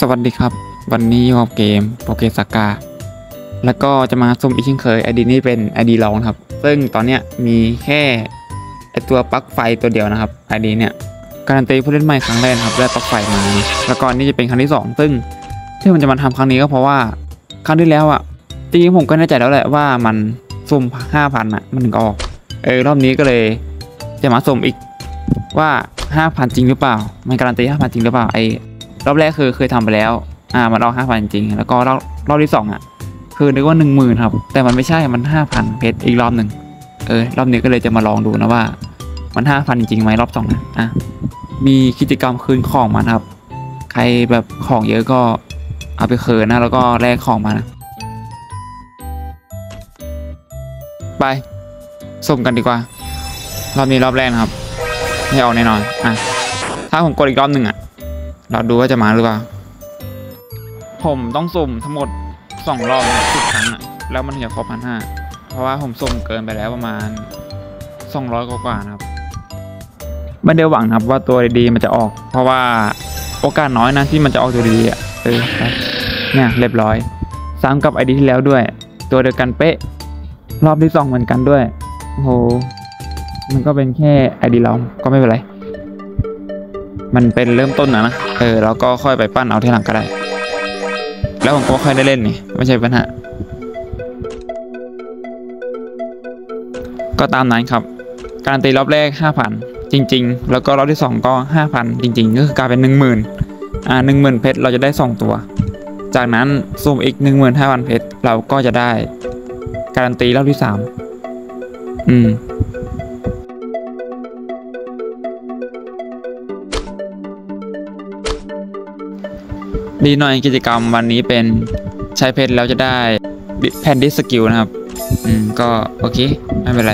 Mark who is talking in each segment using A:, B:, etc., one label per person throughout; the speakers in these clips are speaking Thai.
A: วัสดีครับวันนี้อยู่กับเกมโปเกสกาแล้วก็จะมาซุ่มอีกเช่นเคยไอดีนี้เป็นไอดีลองครับซึ่งตอนเนี้ยมีแค่ไอตัวปลั๊กไฟตัวเดียวนะครับไอดีเนี่ยการันตีผู้เล่นใหม่ครั้งแรกครับได้ปลั๊กไฟมาแล้วก็นี่จะเป็นครั้งที่2ซึ่งที่มันจะมาทำครั้งนี้ก็เพราะว่าครั้งที่แล้วอ่ะจริงๆผมก็แน่ใจแล้วแหละว่ามันซุ่ม 5,000 อ่ะมันถึงออกรอบนี้ก็เลยจะมาซุ่มอีกว่า 5,000 จริงหรือเปล่ามันการันตี 5,000 จริงหรือเปล่ารอบแรกคือเคยทำไปแล้วมันเอา 5,000 จริงแล้วก็รอบที่2อ่ะคือนึกว่า 10,000 ครับแต่มันไม่ใช่มัน 5,000 เพชรอีกรอบหนึ่งรอบนี้ก็เลยจะมาลองดูนะว่ามัน 5,000 จริงไหมรอบ2นะมีกิจกรรมคืนของมันครับใครแบบของเยอะก็เอาไปคืนนะแล้วก็แลกของมานะไปสุ่มกันดีกว่ารอบนี้รอบแรกนะครับไม่เอาแน่นอนถ้าผมกดอีกรอบหนึ่งเราดูว่าจะมาหรือเปล่าผมต้องสุ่มทั้งหมด2 รอบ10 ครั้งแล้วมันถึงจะครบ 1,500 เพราะว่าผมสุ่มเกินไปแล้วประมาณ200 กว่านะครับไม่ได้หวังครับว่าตัวดีๆมันจะออกเพราะว่าโอกาสน้อยนะที่มันจะออกตัวดีเนี่ยเรียบร้อยซ้ำกับไอดีที่แล้วด้วยตัวเดียวกันเป๊ะรอบที่2เหมือนกันด้วยโอ้โหมันก็เป็นแค่ไอดีเราก็ไม่เป็นไรมันเป็นเริ่มต้นนะแล้วก็ค่อยไปปั้นเอาทีหลังก็ได้แล้วผมก็ค่อยได้เล่นนี่ไม่ใช่ปัญหาก็ตามนั้นครับการตีรอบแรก 5,000 จริงๆแล้วก็รอบที่2ก็ 5,000 จริงๆก็คือกลายเป็น 10,000 10,000 เพชรเราจะได้2ตัวจากนั้นสุ่มอีก 15,000 เพชรเราก็จะได้การันตีรอบที่3ดีหน่อยกิจกรรมวันนี้เป็นใช้เพชรแล้วจะได้แผ่นดิสกิลนะครับก็โอเคไม่เป็นไร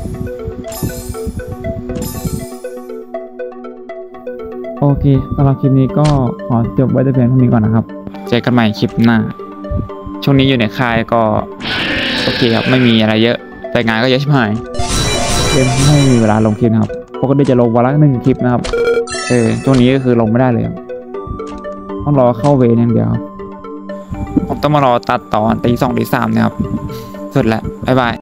A: โอเคสำหรับคลิปนี้ก็ขอจบไว้แต่เพียงเท่านี้ก่อนนะครับเจอกันใหม่คลิปหน้าช่วงนี้อยู่ในค่ายก็โอเคครับไม่มีอะไรเยอะแต่งานก็เยอะชิบหายไม่มีเวลาลงคลิปนะครับปกติจะลงวันละ1 คลิปนะครับช่วงนี้ก็คือลงไม่ได้เลยต้องรอเข้าเวรอย่างเดียวผมต้องมารอตัดต่อตี 2 ตี 3นะครับสุดแหละบ๊ายบาย